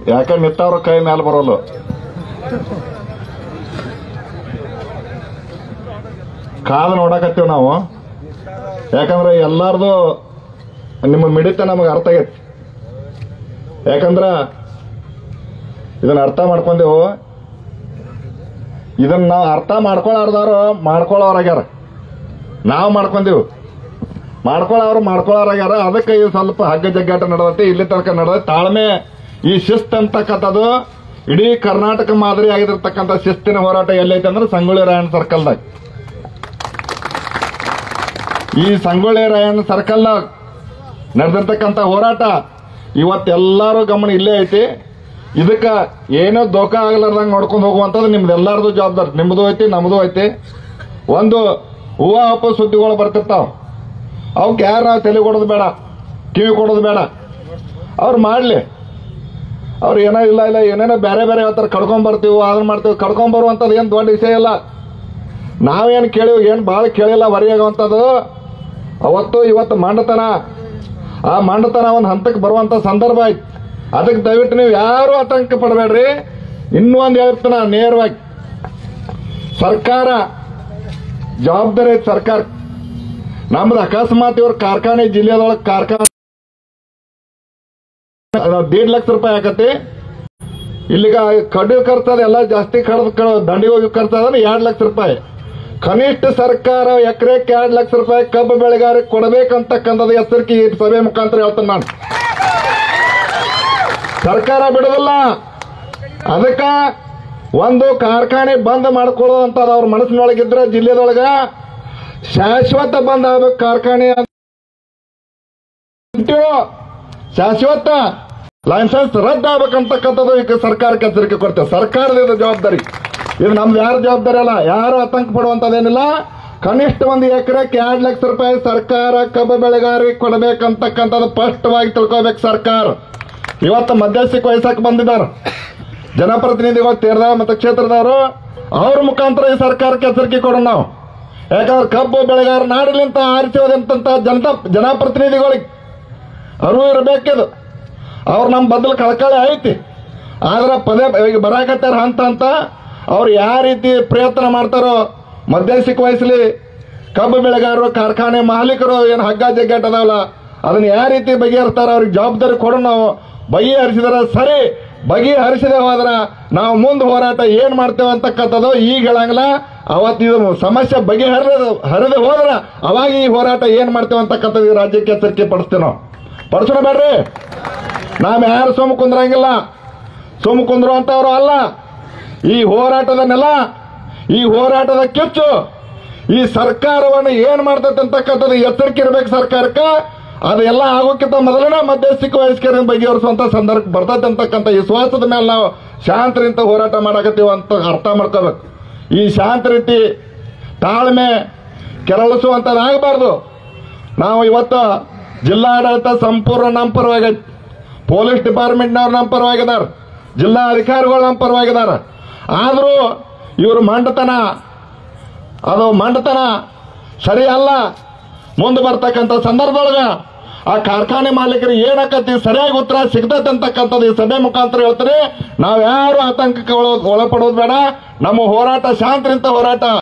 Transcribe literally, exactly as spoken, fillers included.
ಯಾಕೆ ನಿಂತವ್ರ ಕೈ ಮೇಲೆ ಬರೋಲ್ಲ. ಕಾದು ನೋಡಕತ್ತೀವಿ ನಾವು. ಯಾಕಂದ್ರೆ ಎಲ್ಲಾರ್ದು ನಿಮ್ಮ ಮಿಡಿತ ನಮಗೆ ಅರ್ಥ ಆಗೈತಿ. ಯಾಕಂದ್ರ ಇದನ್ನ ಅರ್ಥ ಮಾಡ್ಕೊಂಡೆವು. ಇದನ್ನ ನಾವು ಅರ್ಥ ಮಾಡ್ಕೊಳ್ಳಾರ್ದವ್ರು ಮಾಡ್ಕೊಳ್ಳೋರಾಗ್ಯಾರ. ನಾವು ಮಾಡ್ಕೊಂಡೇವು, ಮಾಡ್ಕೊಳ್ಳೋರು ಮಾಡ್ಕೊಳ್ಳೋರಾಗ್ಯಾರ. ಅದಕ್ಕೆ ಇದು ಸ್ವಲ್ಪ ಹಗ್ಗ ಜಗ್ಗಾಟ ನಡೆದೈತಿ, ಇಲ್ಲಿ ತನಕ ನಡೆದೈತಿ. ತಾಳ್ಮೆ, ಈ ಶಿಸ್ತು ಅಂತಕ್ಕಂಥದ್ದು ಇಡೀ ಕರ್ನಾಟಕ ಮಾದರಿ ಆಗಿರತಕ್ಕಂಥ ಶಿಸ್ತಿನ ಹೋರಾಟ ಎಲ್ಲೈತೆ ಅಂದ್ರೆ ಸಂಗೊಳ್ಳಿ ರಾಯಣ್ಣ ಸರ್ಕಲ್ದಾಗ. ಈ ಸಂಗೊಳ್ಳಿ ರಾಯಣ್ಣ ಸರ್ಕಲ್ದಾಗ ನಡೆದಿರ್ತಕ್ಕಂಥ ಹೋರಾಟ ಇವತ್ತೆಲ್ಲರೂ ಗಮನ ಇಲ್ಲೇ ಐತಿ. ಇದಕ್ಕ ಏನೋ ದೋಖ ಆಗ್ಲಾರ್ದಂಗೆ ನೋಡ್ಕೊಂಡು ಹೋಗುವಂಥದ್ದು ನಿಮ್ದೆಲ್ಲಾರ್ದು ಜವಾಬ್ದಾರಿ. ನಿಮ್ದು ಐತಿ, ನಮ್ದು ಐತಿ. ಒಂದು ಹೂವ ಹಪ್ಪ ಸುದ್ದಿಗಳು ಬರ್ತಿರ್ತಾವ, ಅವಕ್ಕೆ ಯಾರು ನಾವು ತಲೆ ಕೊಡೋದು ಬೇಡ, ಕಿವಿ ಕೊಡೋದು ಬೇಡ. ಅವ್ರು ಮಾಡ್ಲಿ, ಅವ್ರು ಏನೋ ಇಲ್ಲ ಇಲ್ಲ ಏನೇನೋ ಬೇರೆ ಬೇರೆ ಹೇಳ್ತಾರೆ. ಕಡ್ಕೊಂಡ್ ಬರ್ತೀವಿ, ಅದನ್ನ ಮಾಡ್ತೀವಿ. ಕಡ್ಕೊಂಡ್ ಬರುವಂಥದ್ದು ಏನು ದೊಡ್ಡ ವಿಷಯ ಇಲ್ಲ. ನಾವೇನು ಕೇಳಿವಿ, ಏನು ಭಾಳ ಕೇಳಿಲ್ಲ ಹೊರೆಯಾಗುವಂಥದ್ದು. ಅವತ್ತು ಇವತ್ತು ಮಂಡತನ, ಆ ಮಂಡತನ ಒಂದು ಹಂತಕ್ಕೆ ಬರುವಂತ ಸಂದರ್ಭ ಆಯ್ತು. ಅದಕ್ಕೆ ದಯವಿಟ್ಟು ನೀವು ಯಾರು ಆತಂಕ ಪಡಬೇಡ್ರಿ. ಇನ್ನೂ ಒಂದು ಹೇಳ್ತಾನ ನೇರವಾಗಿ, ಸರ್ಕಾರ ಜವಾಬ್ದಾರಿ ಐತಿ. ಸರ್ಕಾರ ನಮ್ದು ಅಕಸ್ಮಾತ್ ಇವ್ರ ಕಾರ್ಖಾನೆ ಜಿಲ್ಲೆದೊಳಗೆ ಕಾರ್ಖಾನೆ ದೇಡ್ ಲಕ್ಷ ರೂಪಾಯಿ ಆಗತ್ತೆ. ಇಲ್ಲಿಗ ಕಡು ಖರ್ಚದ ಎಲ್ಲ ಜಾಸ್ತಿ ಕಡ್ದು ದಂಡಿಗೆ ಹೋಗಿ ಖರ್ಚದ ಎರಡ್ ಲಕ್ಷ ರೂಪಾಯಿ. ಕನಿಷ್ಠ ಸರ್ಕಾರ ಎಕರೆಕ್ಕೆ ಎರಡ್ ಲಕ್ಷ ರೂಪಾಯಿ ಕಬ್ಬು ಬೆಳೆಗಾರರಿಗೆ ಕೊಡಬೇಕಂತಕ್ಕಂಥದ್ದು ಎಚ್ಚರಿಕೆ ಈ ಸಭೆ ಮುಖಾಂತರ ಹೇಳ್ತಾನೆ ನಾನು. ಸರ್ಕಾರ ಬಿಡೋದಿಲ್ಲ. ಅದಕ್ಕ ಒಂದು ಕಾರ್ಖಾನೆ ಬಂದ್ ಮಾಡ್ಕೊಳ್ಳುವಂತದ್ದು ಅವ್ರ ಮನಸ್ಸಿನೊಳಗಿದ್ರೆ ಜಿಲ್ಲೆದೊಳಗ ಶಾಶ್ವತ ಬಂದ್ ಆಗ್ಬೇಕು ಕಾರ್ಖಾನೆ. ಶಾಶ್ವತ ಲೈಸೆನ್ಸ್ ರದ್ದು ಆಗ್ಬೇಕಂತಕ್ಕಂಥದ್ದು ಈಗ ಸರ್ಕಾರಕ್ಕೆ ಎಚ್ಚರಿಕೆ ಕೊಡ್ತೇವೆ. ಸರ್ಕಾರದ ಜವಾಬ್ದಾರಿ ಇದು, ನಮ್ದು ಯಾರ ಜವಾಬ್ದಾರಿ ಅಲ್ಲ. ಯಾರು ಆತಂಕ ಪಡುವಂತದ್ದೇನಿಲ್ಲ. ಕನಿಷ್ಠ ಒಂದು ಎಕರೆಕ್ಕೆ ಎರಡ್ ಲಕ್ಷ ರೂಪಾಯಿ ಸರ್ಕಾರ ಕಬ್ಬು ಬೆಳೆಗಾರರಿಗೆ ಕೊಡಬೇಕಂತಕ್ಕಂಥದ್ದು ಸ್ಪಷ್ಟವಾಗಿ ತಿಳ್ಕೋಬೇಕು ಸರ್ಕಾರ. ಇವತ್ತು ಮಧ್ಯಸ್ಥಿಕೆ ವಹಿಸಕ್ಕೆ ಬಂದಿದ್ದಾರೆ ಜನಪ್ರತಿನಿಧಿಗಳು, ತೀರ್ಥ ಮತಕ್ಷೇತ್ರದವರು. ಅವ್ರ ಮುಖಾಂತರ ಈ ಸರ್ಕಾರಕ್ಕೆ ಎಚ್ಚರಿಕೆ ಕೊಡೋಣ ನಾವು. ಯಾಕಂದ್ರೆ ಕಬ್ಬು ಬೆಳೆಗಾರ ನಾಡಿಲಿಂತ ಆರಿಸೋದಂತ ಜನತಾ ಜನಪ್ರತಿನಿಧಿಗಳಿಗೆ ಅರಿವು ಇರಬೇಕಿದು. ಅವ್ರು ನಮ್ಮ ಬದಲು ಕಳಕಳಿ ಐತಿ. ಆದ್ರೆ ಪದೇ ಈಗ ಬರಾಕತ್ತಾರ ಹಂತ ಅಂತ. ಅವ್ರು ಯಾವ ರೀತಿ ಪ್ರಯತ್ನ ಮಾಡ್ತಾರೋ ಮಧ್ಯಸ್ಥಿಕೆ ವಹಿಸಲಿ. ಕಬ್ಬು ಬೆಳೆಗಾರರು, ಕಾರ್ಖಾನೆ ಮಾಲೀಕರು ಏನು ಹಗ್ಗ ಜಗ್ಗಾಟ ಅದಾವಲ್ಲ, ಅದನ್ನ ಯಾವ ರೀತಿ ಬಗೆಹರಿಸ್ತಾರ ಅವ್ರಿಗೆ ಜವಾಬ್ದಾರಿ ಕೊಡೋಣ ನಾವು. ಬಗೆಹರಿಸಿದ್ರ ಸರಿ, ಬಗೆಹರಿಸದೆ ಹೋದ್ರ ನಾವು ಮುಂದೆ ಹೋರಾಟ ಏನ್ ಮಾಡ್ತೇವೆ ಅಂತಕ್ಕಂಥದ್ದು ಈಗ ಹೇಳಂಗಿಲ್ಲ. ಅವತ್ತು ಇದು ಸಮಸ್ಯೆ ಬಗೆಹರಿದ ಹರಿದು ಹೋದ್ರ ಅವಾಗ ಈ ಹೋರಾಟ ಏನ್ ಮಾಡ್ತೇವೆ ಅಂತಕ್ಕಂಥದ್ದು ಈ ರಾಜ್ಯಕ್ಕೆ ಎಚ್ಚರಿಕೆ ಪಡಿಸ್ತೇವೆ ನಾವು. ಪಡಿಸೋಣ ಬೇಡ್ರಿ. ನಾವ್ ಯಾರು ಸುಮ್ ಕುಂದ್ರಂಗಿಲ್ಲ, ಸುಮ್ ಕುಂದ್ರುವಂತವ್ರು ಅಲ್ಲ. ಈ ಹೋರಾಟದ ನೆಲ, ಈ ಹೋರಾಟದ ಕಿಚ್ಚು ಈ ಸರ್ಕಾರವನ್ನು ಏನ್ ಮಾಡ್ತೈತೆ ಅಂತಕ್ಕಂಥದ್ದು ಎಚ್ಚರಿಕೆ ಇರ್ಬೇಕು ಸರ್ಕಾರಕ್ಕೆ. ಅದೆಲ್ಲ ಆಗೋಕ್ಕಿಂತ ಮೊದಲನೇ ಮಧ್ಯಸ್ಥಿಕೆ ವಹಿಸ್ಕರ ಬಗೆಹರಿಸುವಂತ ಸಂದರ್ಭ ಬರ್ತೈತೆ ಅಂತಕ್ಕಂಥ ವಿಶ್ವಾಸದ ಮೇಲೆ ನಾವು ಶಾಂತ ರೀತಿ ಹೋರಾಟ ಮಾಡಕತ್ತೀವಿ ಅಂತ ಅರ್ಥ ಮಾಡ್ಕೋಬೇಕು. ಈ ಶಾಂತ ರೀತಿ ತಾಳ್ಮೆ ಕೆರಳಿಸುವಂತದ್ದಾಗಬಾರ್ದು. ನಾವು ಇವತ್ತು ಜಿಲ್ಲಾಡಳಿತ ಸಂಪೂರ್ಣ ನಮ್ಮ ಪರವಾಗೈತಿ. ಪೊಲೀಸ್ ಡಿಪಾರ್ಟ್ಮೆಂಟ್ನವ್ರು ನಮ್ಮ ಪರವಾಗಿದ್ದಾರೆ, ಜಿಲ್ಲಾ ಅಧಿಕಾರಿಗಳು ನಮ್ಮ ಪರವಾಗಿದ್ದಾರೆ. ಆದರೂ ಇವರು ಮಂಡತನ, ಅದು ಮಂಡತನ ಸರಿ ಅಲ್ಲ. ಮುಂದೆ ಬರ್ತಕ್ಕಂಥ ಸಂದರ್ಭದೊಳಗ ಆ ಕಾರ್ಖಾನೆ ಮಾಲೀಕರಿಗೆ ಏನಾಕತಿ ಸರಿಯಾಗಿ ಉತ್ತರ ಸಿಗ್ತೈತೆ ಅಂತಕ್ಕಂಥದ್ದು ಈ ಸಭೆ ಮುಖಾಂತರ ಹೇಳ್ತಾರೆ. ನಾವ್ ಯಾರು ಆತಂಕಕ್ಕೆ ಒಳಪಡೋದು ಬೇಡ. ನಮ್ಮ ಹೋರಾಟ ಶಾಂತರಿಂದ ಹೋರಾಟ.